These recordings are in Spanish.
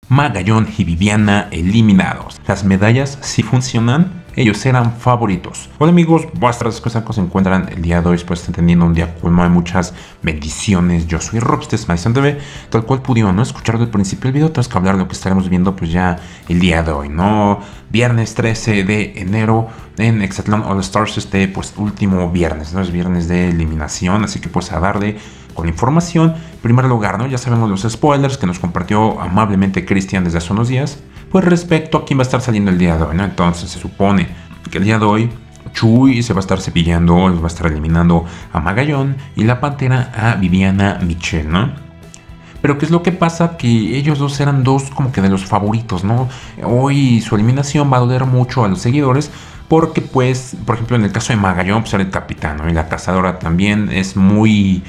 Magallón y Viviana eliminados. Las medallas sí funcionan. Ellos eran favoritos. Hola amigos, vuestras cosas que se encuentran el día de hoy. Pues están teniendo un día como hay muchas bendiciones. Yo soy Rob, este es Madison TV. Tal cual pudieron no escuchar del principio del video. Tenemos que hablar de lo que estaremos viendo pues ya el día de hoy, ¿no? Viernes 13 de enero en Hexatlón All Stars, pues último viernes, ¿no? Es viernes de eliminación, así que pues a darle con la información. En primer lugar, ¿no? Ya sabemos los spoilers que nos compartió amablemente Cristian desde hace unos días. Pues respecto a quién va a estar saliendo el día de hoy, ¿no? Entonces se supone que el día de hoy Chuy se va a estar cepillando, va a estar eliminando a Magallón y la Pantera a Viviana Michelle, ¿no? Pero ¿qué es lo que pasa? Que ellos dos eran dos como que de los favoritos, ¿no? Hoy su eliminación va a doler mucho a los seguidores porque pues, por ejemplo, en el caso de Magallón, pues era el capitán, ¿no? Y la cazadora también es muy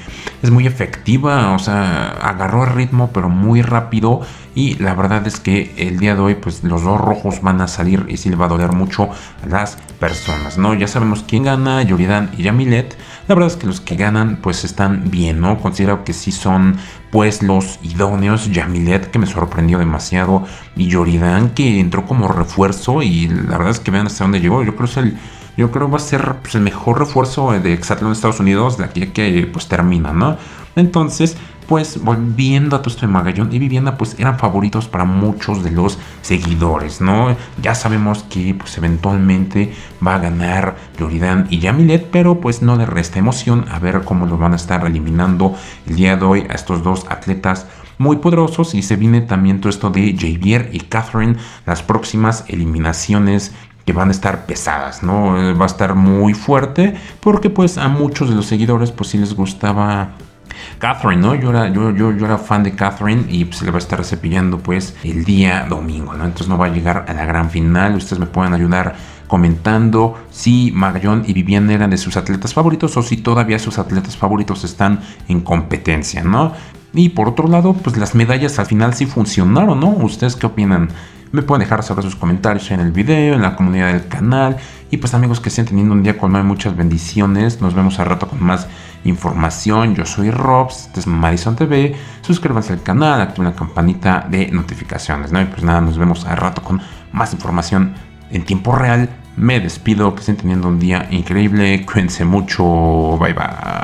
efectiva, o sea, agarró el ritmo pero muy rápido y la verdad es que el día de hoy pues los dos rojos van a salir y sí le va a doler mucho a las personas, ¿no? Ya sabemos quién gana, Yuridan y Yamilet. La verdad es que los que ganan pues están bien, ¿no? Considero que sí son pues los idóneos. Yamilet, que me sorprendió demasiado, y Yuridan, que entró como refuerzo y la verdad es que vean hasta dónde llegó. Yo creo va a ser pues, el mejor refuerzo de Hexatlón de Estados Unidos de aquí a que pues termina, ¿no? Entonces, pues volviendo a todo esto de Magallón y Viviana, pues eran favoritos para muchos de los seguidores, ¿no? Ya sabemos que pues eventualmente va a ganar Yuridan y Yamilet, pero pues no le resta emoción a ver cómo lo van a estar eliminando el día de hoy a estos dos atletas muy poderosos. Y se viene también todo esto de Javier y Catherine, las próximas eliminaciones que van a estar pesadas, ¿no? Va a estar muy fuerte porque pues a muchos de los seguidores pues sí les gustaba Catherine, ¿no? Yo era fan de Catherine y pues le va a estar cepillando pues el día domingo, ¿no? Entonces no va a llegar a la gran final. Ustedes me pueden ayudar comentando si Magallón y Viviana eran de sus atletas favoritos o si todavía sus atletas favoritos están en competencia, ¿no? Y por otro lado, pues las medallas al final sí funcionaron, ¿no? ¿Ustedes qué opinan? Me pueden dejar saber sus comentarios en el video, en la comunidad del canal. Y pues amigos, que estén teniendo un día con muchas bendiciones. Nos vemos al rato con más información. Yo soy Robs, este es Madison TV. Suscríbanse al canal, activen la campanita de notificaciones, ¿no? Y pues nada, nos vemos al rato con más información en tiempo real. Me despido, que estén teniendo un día increíble. Cuídense mucho. Bye bye.